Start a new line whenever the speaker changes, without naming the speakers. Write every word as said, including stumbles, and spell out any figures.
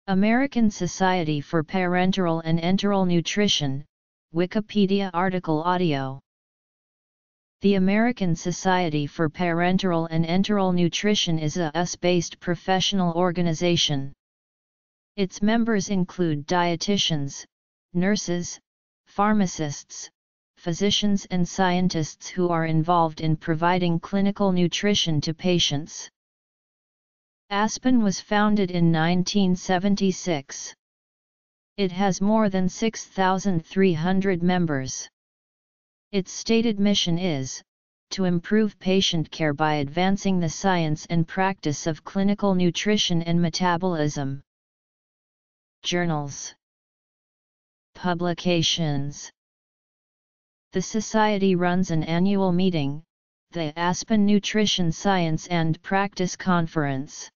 American Society for Parenteral and Enteral Nutrition, Wikipedia article audio. The American Society for Parenteral and Enteral Nutrition is a U S-based professional organization. Its members include dietitians, nurses, pharmacists, physicians and scientists who are involved in providing clinical nutrition to patients. Aspen was founded in nineteen seventy-six. It has more than six thousand three hundred members. Its stated mission is, to improve patient care by advancing the science and practice of clinical nutrition and metabolism. Journals. Publications. The Society runs an annual meeting, the Aspen Nutrition Science and Practice Conference.